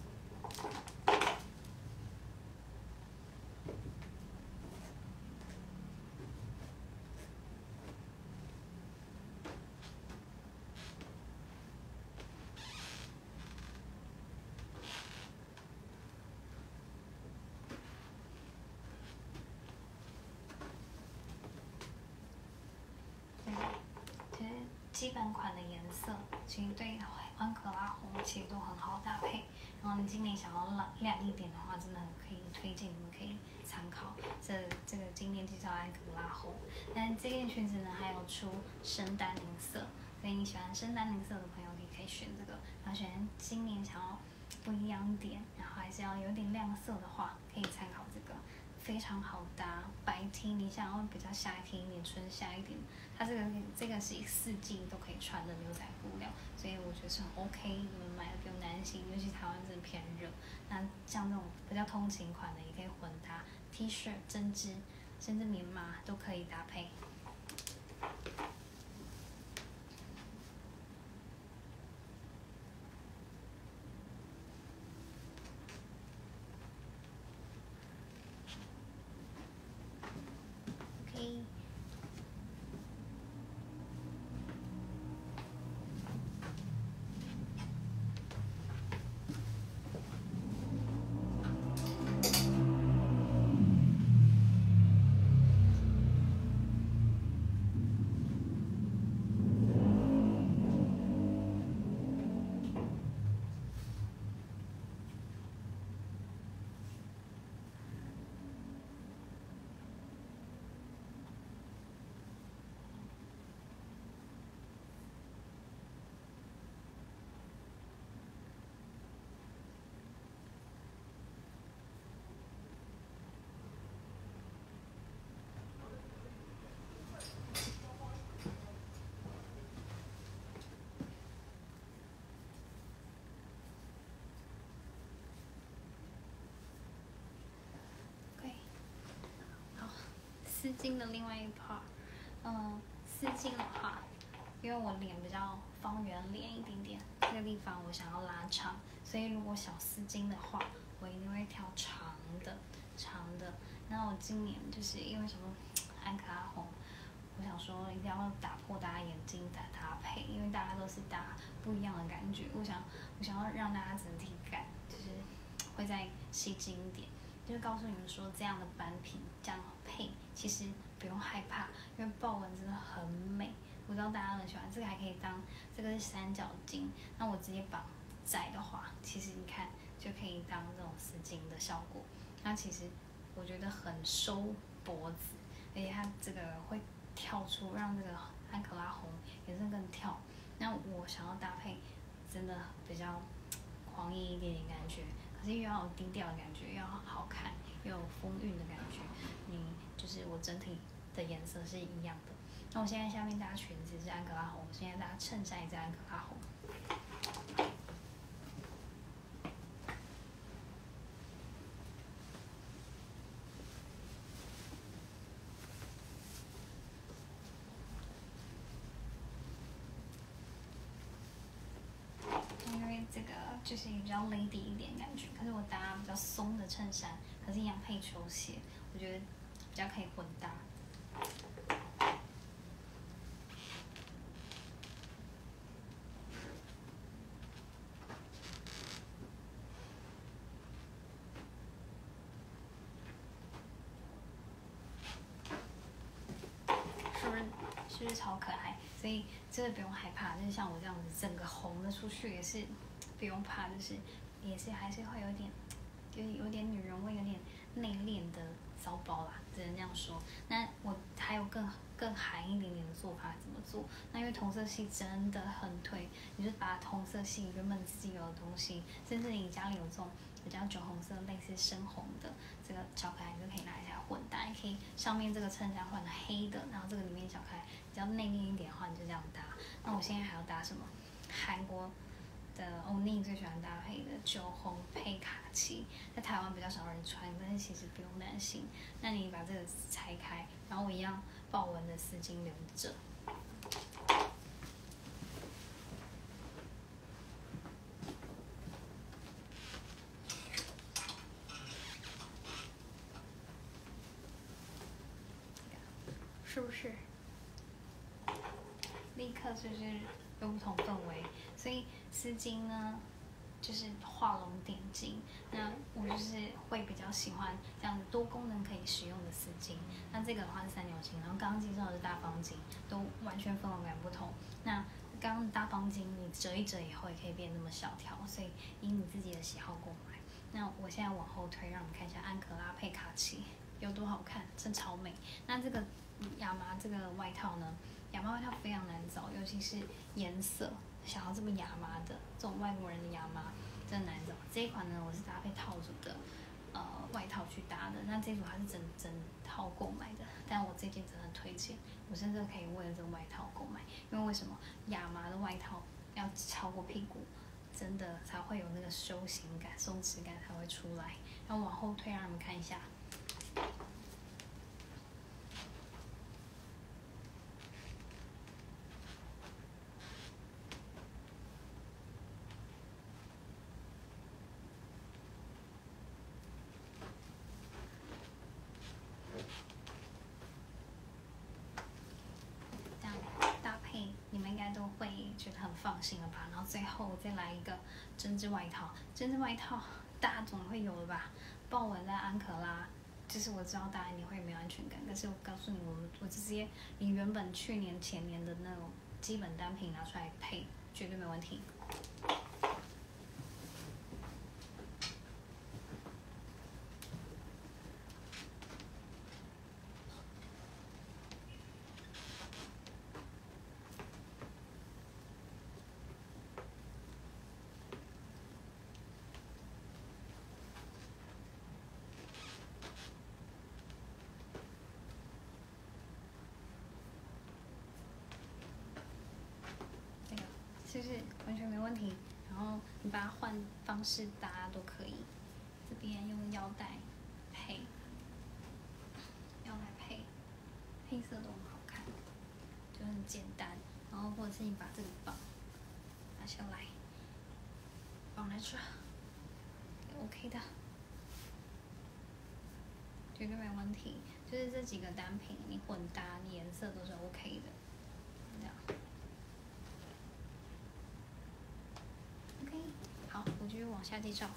基本款的颜色，其实对安可拉红其实都很好搭配。然后你今年想要亮亮一点的话，真的很可以推荐你们可以参考这这个今年介绍安可拉红。但这件裙子呢，还有出深丹宁色，所以你喜欢深丹宁色的朋友，你可以选这个。然后选今年想要不一样一点，然后还是要有点亮色的话，可以参考这个非常好搭。白 T 你想要比较夏天一点、春夏一点，它这个这个是四季都可以穿的牛仔布料，所以我觉得是很 OK。你们买的不用担心，尤其台湾真的偏热。那像这种比较通勤款的，也可以混搭 T 恤、针织，甚至棉麻都可以搭配。OK。丝巾的另外一 part， 嗯，丝巾的话，因为我脸比较方圆脸一点点，这个地方我想要拉长，所以如果小丝巾的话，我一定会挑长的，长的。那我今年就是因为什么安可拉红，我想说一定要打破大家眼镜的搭配，因为大家都是搭不一样的感觉，我想我想要让大家整体感就是会再吸睛一点。就是告诉你们说，这样的单品这样配，其实不用害怕，因为豹纹真的很美，我知道大家很喜欢。这个还可以当，这个是三角巾，那我直接绑窄的话，其实你看就可以当这种丝巾的效果。那其实我觉得很收脖子，而且它这个会跳出，让这个安可拉红颜色更跳。那我想要搭配，真的比较狂野一点点感觉。可是又要有低调的感觉，又要好看，又有风韵的感觉。你就是我整体的颜色是一样的。那我现在下面搭裙子是安可拉红，我现在搭衬衫也是安可拉红。因为这个就是比较 lady 一点感觉，可是我搭比较松的衬衫，可是一样配球鞋，我觉得比较可以混搭。是不是是不是超可爱？所以真的不用害怕，就是像我这样子整个红的出去也是不用怕，就是也是还是会有点有有点女人味，有点内敛的骚包啦，只能这样说。那我还有更更韩一点点的做法怎么做？那因为同色系真的很推，你就把同色系原本自己有的东西，甚至你家里有这种比较酒红色、类似深红的这个小可爱，就可以拿一下混搭，也可以上面这个衬衫换成黑的，然后这个里面小可爱比较内敛一点的话，你就这样搭。那我现在还要搭什么？韩国的欧尼最喜欢搭配的酒红配卡其，在台湾比较少人穿，但是其实不用担心。那你把这个拆开，然后我一样豹纹的丝巾留着。是不是？立刻就是有不同氛围，所以丝巾呢，就是画龙点睛。那我就是会比较喜欢这样多功能可以使用的丝巾。那这个的话是三角巾，然后刚刚介绍的是大方巾，都完全氛围感不同。那刚刚大方巾你折一折以后也可以变那么小条，所以以你自己的喜好购买。那我现在往后推，让你们看一下安可拉配卡其有多好看，真超美。那这个亚麻这个外套呢，亚麻外套非常难找，尤其是颜色想要这么亚麻的这种外国人的亚麻真的难找。这一款呢，我是搭配套组的， 呃外套去搭的。那这组它是整整套购买的，但我这件真的很推荐，我甚至可以为了这个外套购买，因为为什么亚麻的外套要超过屁股，真的才会有那个休闲感、松弛感才会出来。然后往后退，让你们看一下。这样搭配，你们应该都会觉得很放心了吧？然后最后再来一个针织外套，针织外套大家总会有的吧？豹纹的安可拉，就是我知道大家你会没有安全感，可是我告诉你，我们我直接你原本去年前年的那种基本单品拿出来配，绝对没问题。就是完全没问题，然后你把它换方式搭都可以。这边用腰带配，腰带配，黑色都很好看，就很简单。然后或者是你把这个绑拿下来，绑在这 ，OK 的，绝对没问题。就是这几个单品你混搭，你颜色都是 OK 的，这样。好，我继续往下介绍。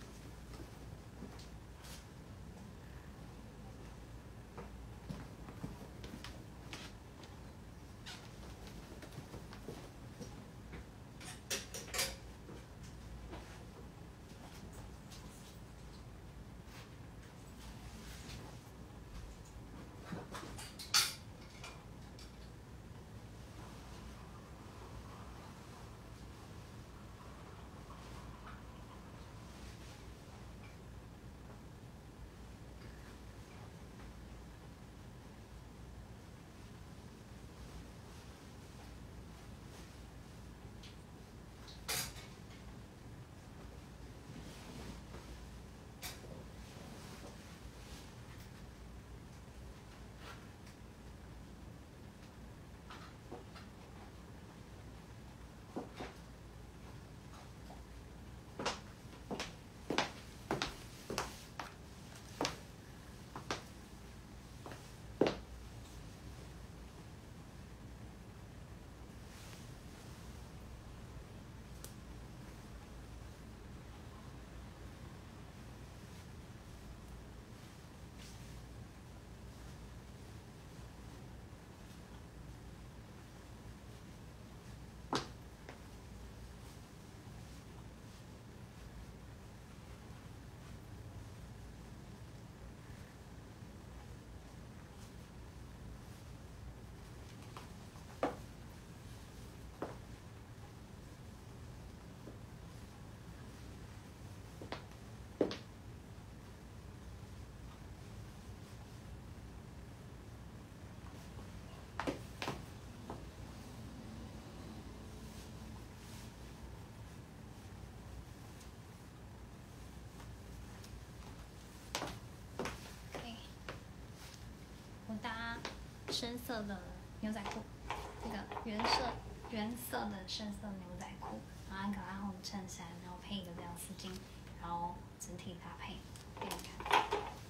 深色的牛仔裤，这个原色原色的深色牛仔裤，然后安可拉红衬衫，然后配一个这样丝巾，然后整体搭配给你看。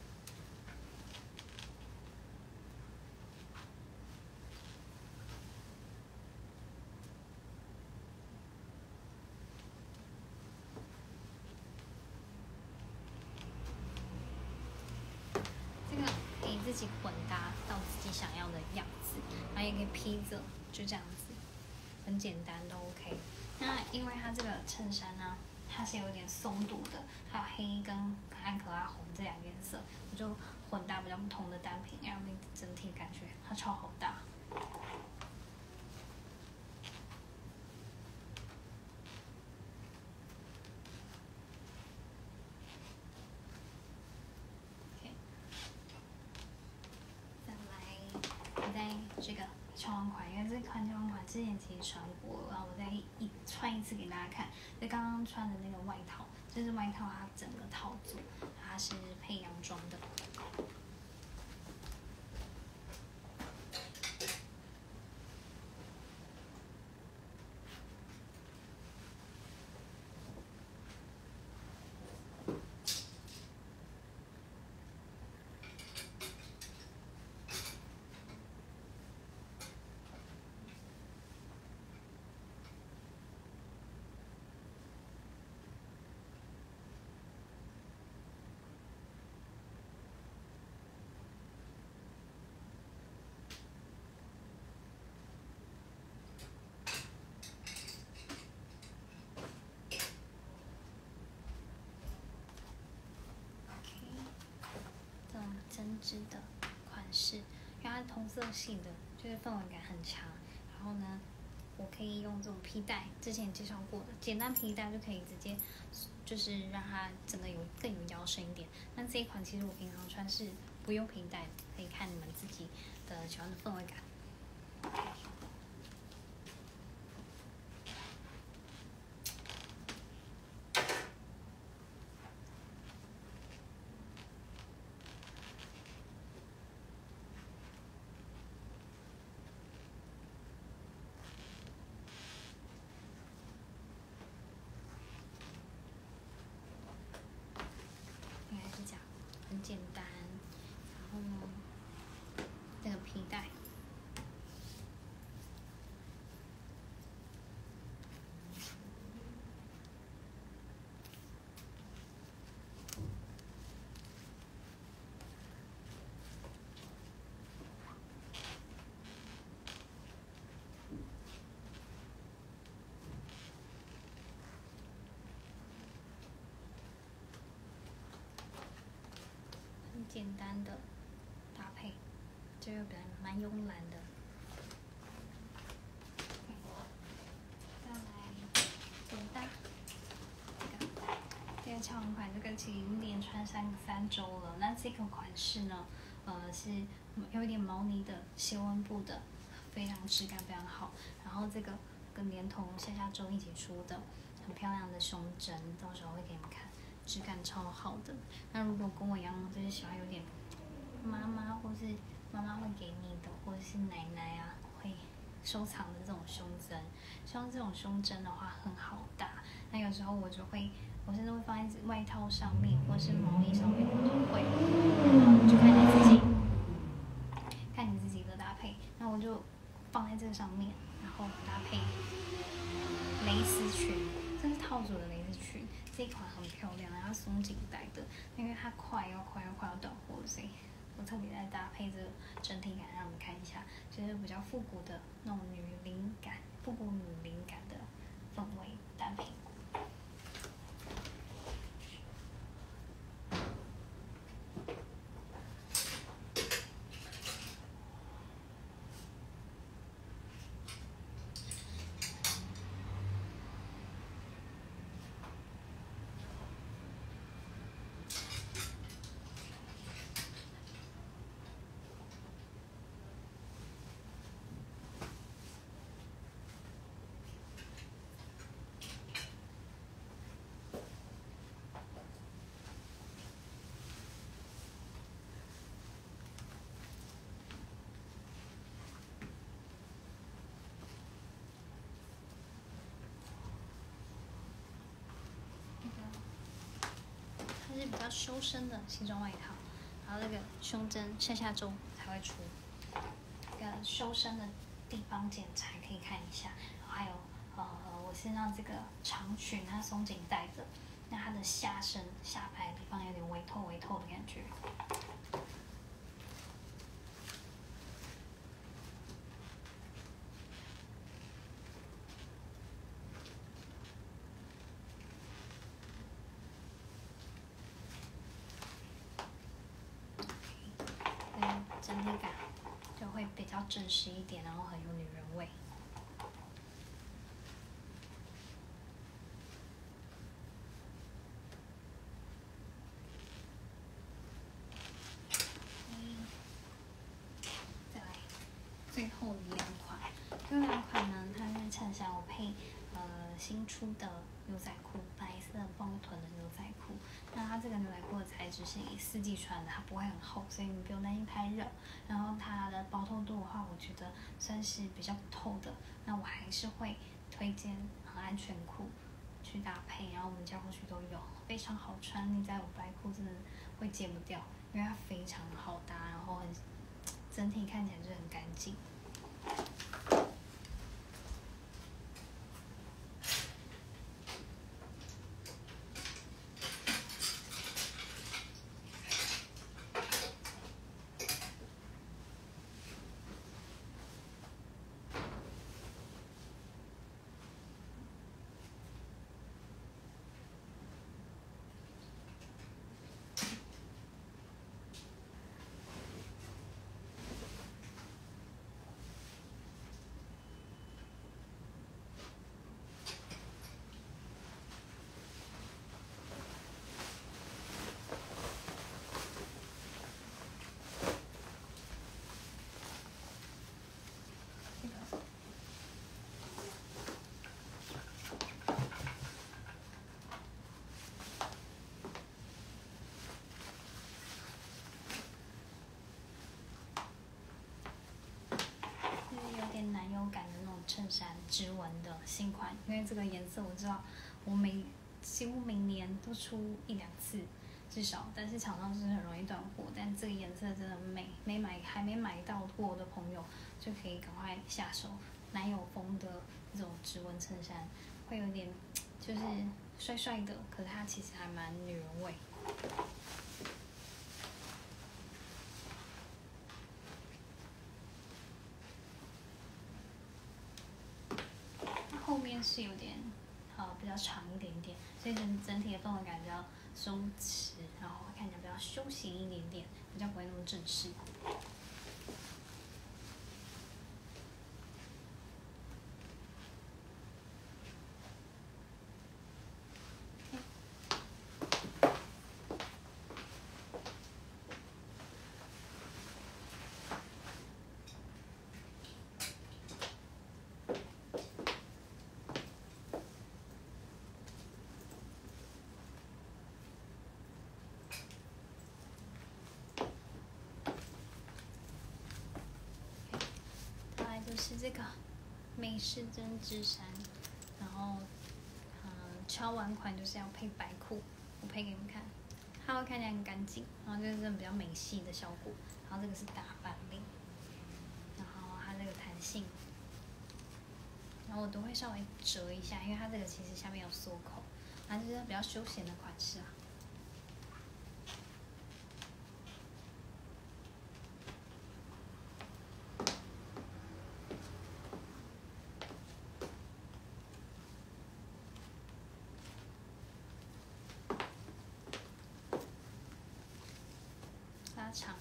这个可以自己混搭到自己想要的样子，然后也可以披着，就这样子，很简单都 OK。那因为它这个衬衫呢、啊，它是有点松度的，还有黑跟安可拉红这两个颜色，我就混搭比较不同的单品，让你整体感觉它超好搭。 在这个超长款，因为这款超长款之前其实穿过，然后我再一穿一次给大家看。就刚刚穿的那个外套，这是外套它整个套组，它是配洋装的。针织的款式，因为它同色系的，就是氛围感很强。然后呢，我可以用这种皮带，之前介绍过的简单皮带就可以直接，就是让它整个有更有腰身一点。那这一款其实我平常穿是不用皮带的，可以看你们自己的喜欢的氛围感。很简单，然后呢，这个皮带，很简单的搭配，这个比较蛮慵懒的。再来简单，这个这个超长款，这个其实已经连穿三三周了。那这个款式呢，呃，是有一点毛呢的斜纹布的，非常质感非常好。然后这个跟连同下下周一起出的，很漂亮的胸针，到时候会给你们看，质感超好的。那如果跟我一样，就是喜欢有点妈妈或是妈妈会给你的，或者是奶奶啊会收藏的这种胸针，像这种胸针的话很好搭。那有时候我就会，我甚至会放在外套上面，或是毛衣上面，我都会。嗯，就看你自己，看你自己的搭配。那我就放在这个上面，然后搭配蕾丝裙，这是套组的蕾丝裙，这一款很漂亮，然后松紧带的，因为它快要快要快要断货，所以我特别在搭配这个整体感，让你们看一下，就是比较复古的那种女灵感、复古女灵感的氛围单品。它是比较修身的西装外套，然后那个胸针下下周才会出，这个修身的地方剪裁可以看一下，然后还有呃我身上这个长裙它松紧带的，那它的下身下排的地方有点微透微透的感觉。整体感就会比较正式一点，然后很有女人味。嗯，再来最后的两款，这两款呢，它是衬衫我配呃新出的牛仔裤，白色包臀的牛仔裤。那它这个牛仔裤的材质是以四季穿的，它不会很厚，所以你不用担心太热。然后它的薄透度的话，我觉得算是比较透的。那我还是会推荐很安全裤去搭配，然后我们家过去都有，非常好穿。你在我白裤真的会戒不掉，因为它非常好搭，然后很整体看起来就很干净。男友感的那种衬衫，织纹的新款，因为这个颜色我知道，我每几乎每年都出一两次，至少，但是厂商就是很容易断货，但这个颜色真的美，没买还没买到货的朋友就可以赶快下手。男友风的这种织纹衬衫，会有点就是帅帅的，可是它其实还蛮女人味。后面是有点呃比较长一点点，所以整整体的氛围感比较松弛，然后看起来比较休闲一点点，比较不会那么正式。就是这个美式针织衫，然后嗯，敲完款就是要配白裤，我配给你们看，它会看起来很干净，然后就是这种比较美系的效果。然后这个是大半领，然后它这个弹性，然后我都会稍微折一下，因为它这个其实下面有缩口，它就是比较休闲的款式啊。拉长，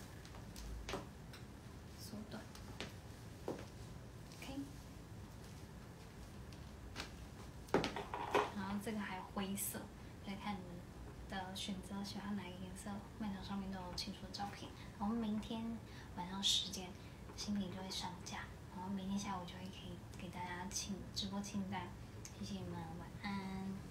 缩短 ，OK。然后这个还有灰色，来看你们的选择，喜欢哪一个颜色？卖场上面都有清楚的照片。然后明天晚上十点，新品就会上架，然后明天下午就会可以给大家清直播清单。谢谢你们，晚安。